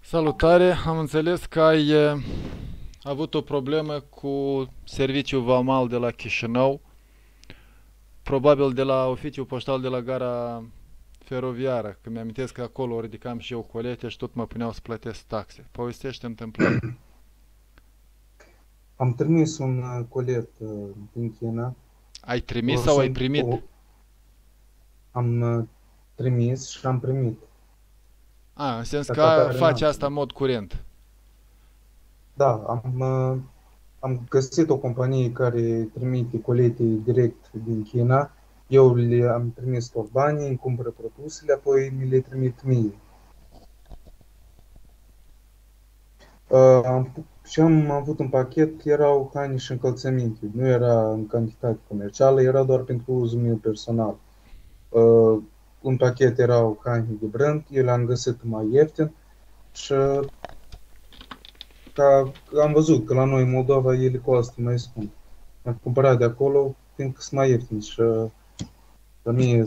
Salutare, am înțeles că ai avut o problemă cu serviciul vamal de la Chișinău, probabil de la oficiul poștal de la gara feroviară, că mi-amintesc că acolo ridicam și eu colete și tot mă puneau să plătesc taxe. Povestește întâmplarea. Am trimis un colet din China. Ai trimis sau ai Sunt, primit? am trimis și am primit. În sens Dar ca că tare faci n-am asta în primit. mod curent. Da, am găsit o companie care trimite colete direct din China. Eu le-am trimis tot banii, îmi cumpără produsele, apoi mi le trimit mie. Și am avut un pachet, erau haine și încălțăminte. Nu era în cantitate comercială, era doar pentru uzul meu personal. Uh, un pachet erau haine de brand, eu le-am găsit mai ieftin și ca, am văzut că la noi în Moldova ele costă mai scump. Am cumpărat de acolo fiindcă sunt mai ieftini și la mine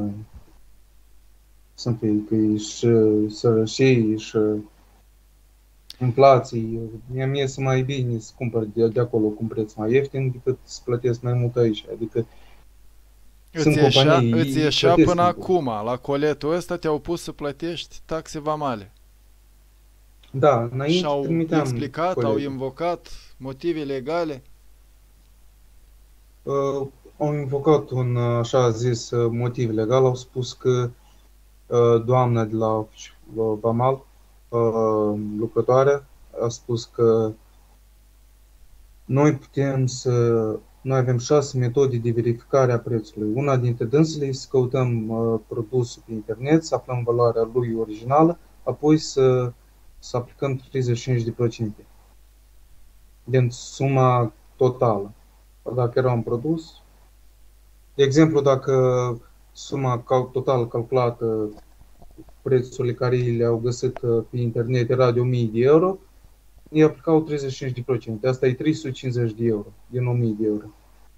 sunt că e și sărășie și inflații. Mie sunt mai bine să cumpăr de acolo cu un preț mai ieftin decât să plătesc mai mult aici. Adică Îți sunt ieșea, companii, îți ei ieșea plătesc până în plus. acum, la coletul ăsta te-au pus să plătești taxe vamale. Da, înainte Și-au trimiteam explicat, au colete. invocat motive legale. Au invocat un așa zis motiv legal, au spus că doamna de la Vamal, lucrătoare, a spus că noi putem să noi avem 6 metode de verificare a prețului. Una dintre dânsele este să căutăm produsul pe internet, să aflăm valoarea lui originală, apoi să aplicăm 35% din suma totală. Dacă era un produs, de exemplu, dacă suma totală calculată, prețurile care le-au găsit pe internet era de 1000 de euro, ei aplicau 35%. Asta e 350 de euro din 1000 de euro.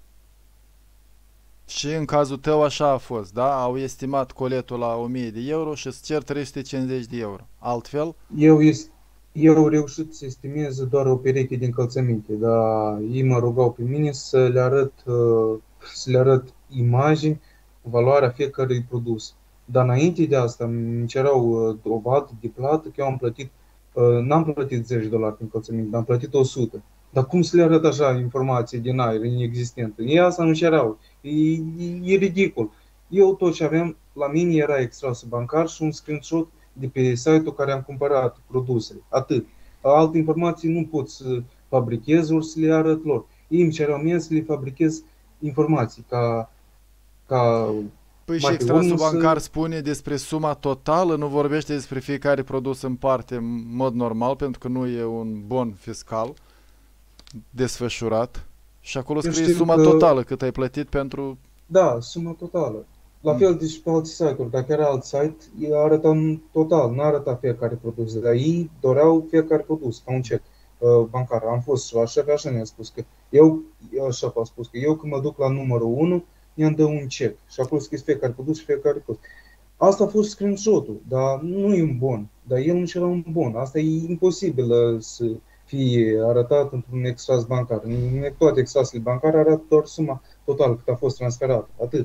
Și în cazul tău așa a fost, da? Au estimat coletul la 1000 de euro și îți cer 350 de euro. Altfel, Eu, est- eu au reușit să estimez doar o pereche de încălțăminte, dar ei mă rugau pe mine să le arăt imagini, valoarea fiecărui produs. Dar înainte de asta îmi cerau dovadă de plată că eu am plătit, n-am plătit $10 pe încălțăminte, dar am plătit 100. Dar cum să le arăt așa informații din aer, inexistentă? Ei asta nu cerau. E ridicol. Eu tot ce aveam la mine era extrasul bancar și un screenshot de pe site-ul care am cumpărat produsele. Atât. Alte informații nu pot să fabrichez ori să le arăt lor. Ei îmi cereau mie să le fabrichez informații ca păi și mai pe extrasul urmă bancar să... spune despre suma totală, nu vorbește despre fiecare produs în parte în mod normal, pentru că nu e un bon fiscal desfășurat. Și acolo Eu scrie știu suma că, totală cât ai plătit pentru... da, suma totală. La fel de și pe alți site-uri. Dacă era alt site, ei arătau în total, nu arăta fiecare produs. Dar ei doreau fiecare produs, ca un cec bancar. Am fost și la șef, așa ne-a spus că șef a spus că eu când mă duc la numărul 1, i-am dă un cec. Și acolo scris fiecare produs și fiecare produs. Asta a fost screenshot-ul, dar nu e un bon. Dar el nu era un bon. Asta e imposibil să fie arătat într-un extras bancar. În toate extrasele bancare arată doar suma totală cât a fost transferată. Atât.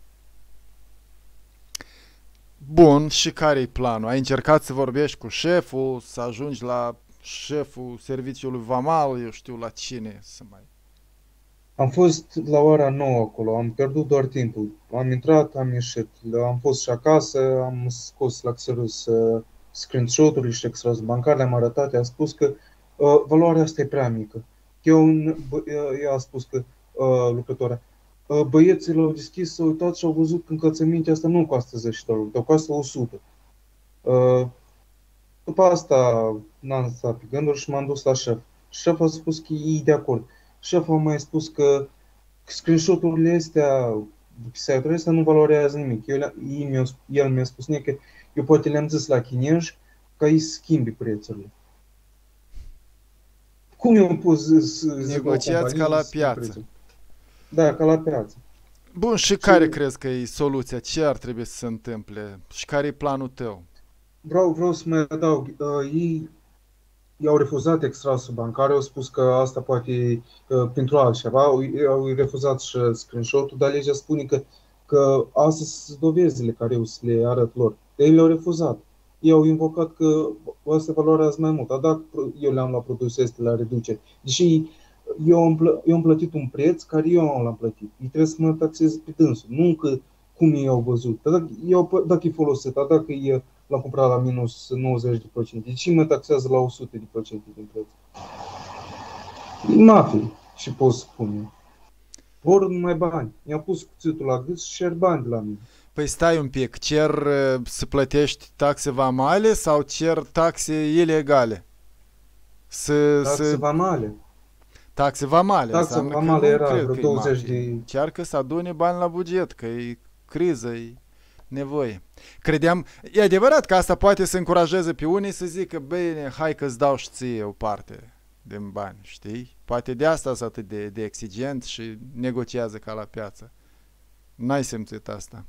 Bun, și care-i planul? Ai încercat să vorbești cu șeful, să ajungi la șeful serviciului vamal, eu știu la cine să mai... Am fost la ora 9 acolo, am pierdut doar timpul. Am intrat, am ieșit. Am fost și acasă, am scos la Xerox screenshot-uri și extras bancare, le-am arătat, i-a spus că valoarea asta e prea mică. Ea a spus că lucrătoarea, băieții l-au deschis, s-au uitat și au văzut că încălțămintea asta nu costă $10, dar costă 100. Uh, După asta n-am stat pe gânduri și m-am dus la șef. Șeful a spus că e de acord. Șeful a mai spus că screenshot-urile astea de pe site-ul ăsta nu valorează nimic. El mi-a spus că eu poate le-am zis la chinezi ca ei să schimbi prețurile. Cum eu pot să zic la o Negociați ca companie la să schimbi piață. prețul? Da, ca la piață. Bun, și Și care crezi că e soluția? Ce ar trebui să se întâmple? Și care e planul tău? vreau să mai adaug. Ei i-au refuzat extrasul bancar, au spus că asta poate pentru altceva, au refuzat și screenshot-ul, dar legea spune că astea sunt dovezile care eu să le arăt lor. Ei le-au refuzat. Ei au invocat că asta valorează mai mult. Dar dacă eu le-am luat produsul este la reducere, deși eu am plătit un preț care eu l-am plătit. Ei trebuie să mă taxeze pe dânsul, nu că cum ei au văzut. Dar dacă e folosit, dar dacă l-am cumpărat la minus 90%, de ce mă taxează la 100% din preț? E mafie și pot spune. Vor mai bani. Mi-a pus cuțitul la gât și cer bani de la mine. Păi stai un pic, cer să plătești taxe vamale sau cer taxe ilegale? Taxe vamale. Taxe vamale, Taxa înseamnă că vamală nu era cred vreo că e 20 mafie. de... Încearcă să adune bani la buget, că e criză, e nevoie. Credeam, e adevărat că asta poate să încurajeze pe unii să zică, bine, hai că îți dau și ție o parte din bani, știi? Poate de asta sunt atât de exigent și negociază ca la piață. N-ai simțit asta?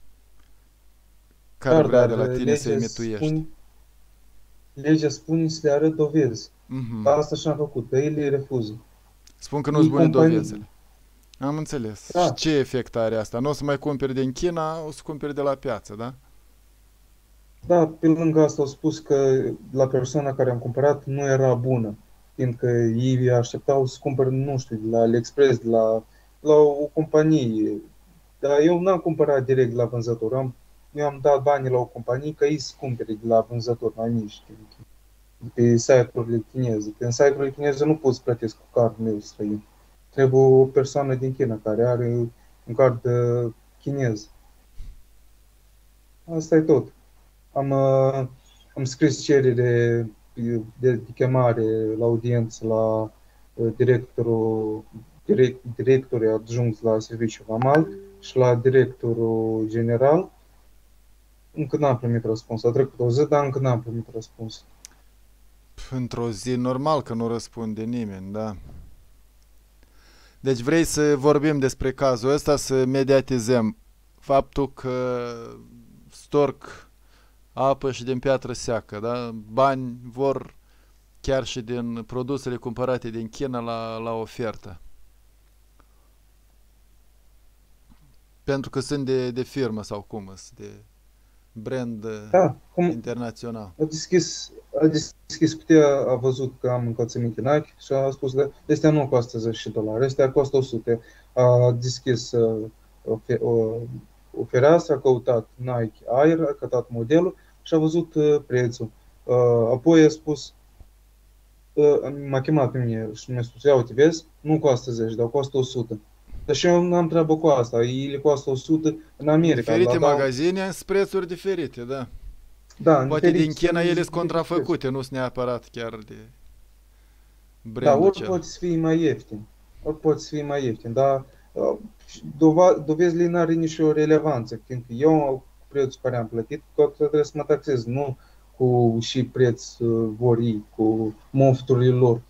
Care vrea Dar de la tine să-i mituiești. legea spune să le arăt dovezi. Mhm. Asta și-am făcut, dar ei le refuză. Spun că nu-s Ei bune companii. dovezile. Am înțeles. Și Da, ce efect are asta? Nu o să mai cumperi din China, o să cumperi de la piață, da? da, pe lângă asta au spus că la persoana care am cumpărat nu era bună, fiindcă ei așteptau să cumpăr, nu știu, de la AliExpress, la o companie. Dar eu n-am cumpărat direct de la vânzător. Eu am dat banii la o companie ca ei să cumpere de la vânzător mai mici, pe site-urile chineze. Pe în site-urile chineze nu poți plătesc cu cardul meu străin. Trebuie o persoană din China care are un card chinez. Asta e tot. Am scris cerere de chemare la audiență la directorii adjuncți la Serviciul Vamal și la directorul general. Încă n-am primit răspuns. A trecut o zi, dar încă n-am primit răspuns. Într-o zi normal că nu răspunde nimeni, da? Deci vrei să vorbim despre cazul ăsta, să mediatizăm faptul că storc apă și din piatră seacă, da? Bani vor chiar și din produsele cumpărate din China la ofertă. Pentru că sunt de firmă sau cum, sunt de brand Da, cum internațional. a deschis cutia, a văzut că am încălțăminte Nike și a spus că astea nu costă $10, astea costă 100. A deschis o fereastră, a căutat Nike Air, a căutat modelul și a văzut prețul. Apoi a spus, m-a chemat pe mine și mi-a spus, ia uite, vezi, nu costă 10, dar costă 100. Dar și eu n-am treabă cu asta, ei le costă 100 în America, Diferite la dau, magazine sunt prețuri diferite, da. da, în Poate din diferiți China ele țări sunt diferite prețuri. contrafăcute, nu sunt neapărat chiar de Da, brandul ori acela. poate să fie mai ieftin, dar dovezile nu are nicio relevanță, fiindcă eu cu prețul care am plătit, tot trebuie să mă taxez, nu cu și preț vor ei, cu mofturile lor.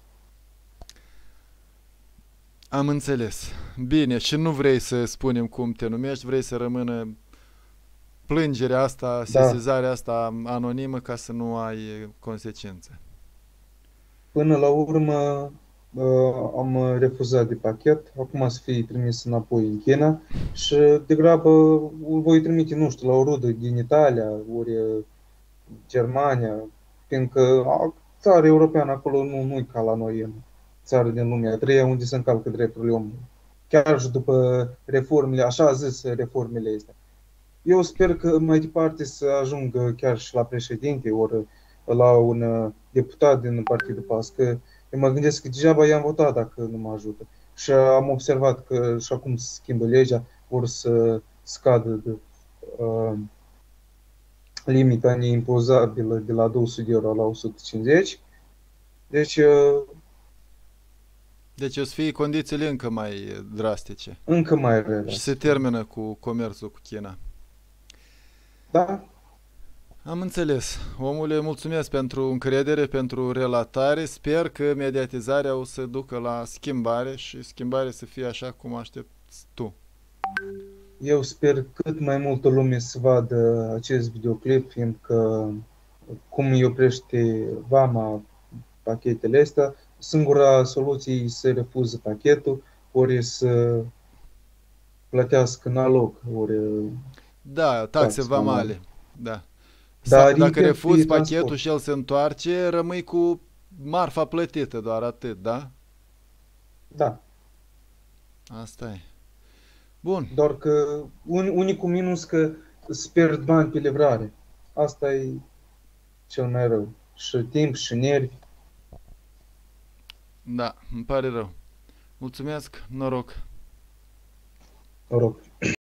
Am înțeles. Bine, și nu vrei să spunem cum te numești, vrei să rămână plângerea asta, Da, sesizarea asta anonimă ca să nu ai consecințe. până la urmă am refuzat de pachet, acum să fie trimis înapoi în China și degrabă îl voi trimite, nu știu, la o rudă din Italia, ori Germania, fiindcă țara europeană acolo nu e ca la noi în țară din lumea a treia unde se încalcă drepturile omului. Chiar și după reformele, așa zis, reformele astea. Eu sper că mai departe să ajungă chiar și la președinte, ori la un deputat din Partidul PAS, că eu mă gândesc că degeaba i-am votat dacă nu mă ajută. Și am observat că și acum se schimbă legea, vor să scadă uh, limita neimpozabilă de la 200 de euro la 150. Deci, Deci o să fie condițiile încă mai drastice încă mai și rele. se termină cu comerțul cu China. Da? Am înțeles. Omule, mulțumesc pentru încredere, pentru relatare. Sper că mediatizarea o să ducă la schimbare și schimbare să fie așa cum aștepți tu. Eu sper cât mai multă lume să vadă acest videoclip, fiindcă cum îi oprește vama pachetele astea, singura soluție e să refuză pachetul, ori să plătească nalog, ori Da, taxe taxe vamale. vamale. Da. Sau Dar dacă intern pe refuzi pachetul transport. și el se întoarce, rămâi cu marfa plătită, doar atât, da? Da, Asta e. Bun. doar că unicul minus că îți pierd bani pe livrare. Asta e cel mai rău. Și timp, și nervi. Da, îmi pare rău. Mulțumesc, noroc. Noroc.